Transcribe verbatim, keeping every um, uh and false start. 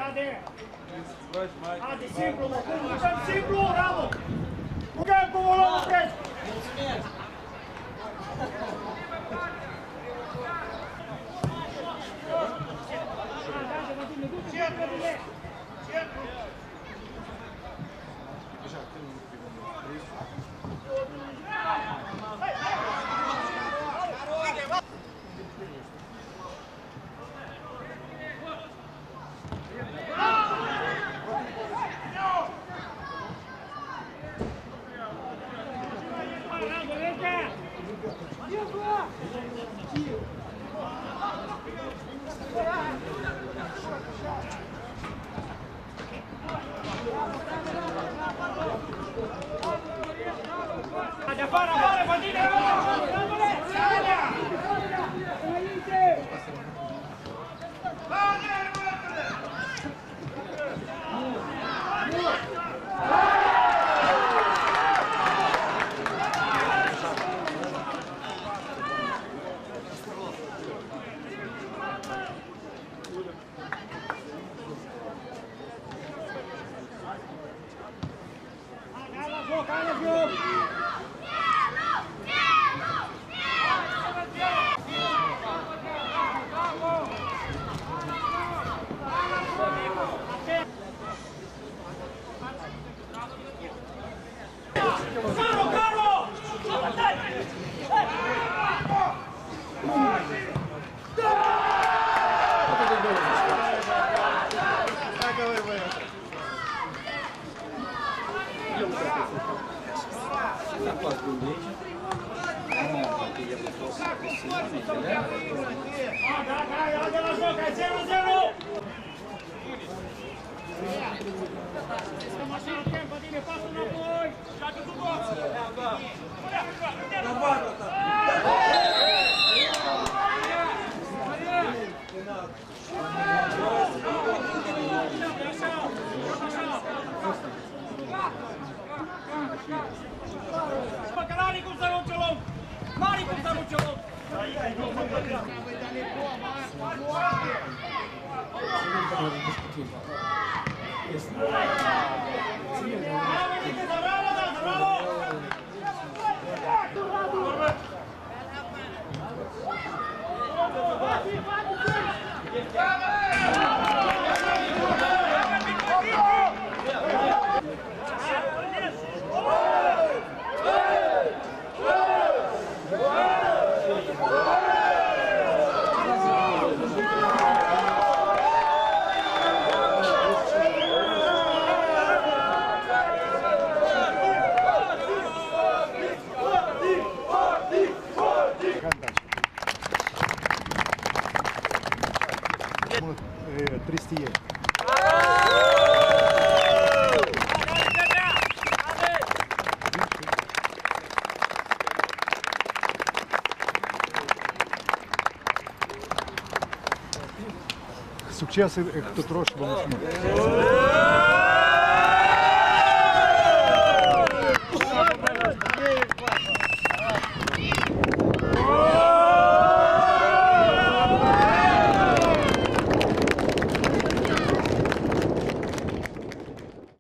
haide! Haide, simplu, mă, cum jucăm simplu, Radu! Jucăm cu volumul cresc! Mulțumesc! Haide, afară, afară, bătine! Randule! Sania! Înainte! Hai la joc, hai la joc! Caro, caro! Haide la joc, hai zero zero! Stăm așa în timp, bătine, pasă înapoi! Joacă tu box! La bară ta! Mari cum să arunce loc! Mari cum să arunce loc! Tristie. Succes, кто трошь, вам